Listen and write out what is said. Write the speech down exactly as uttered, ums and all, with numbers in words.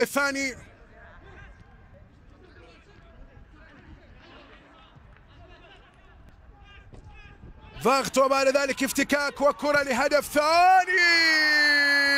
الثاني. ضغط وبعد ذلك افتكاك وكرة لهدف ثاني.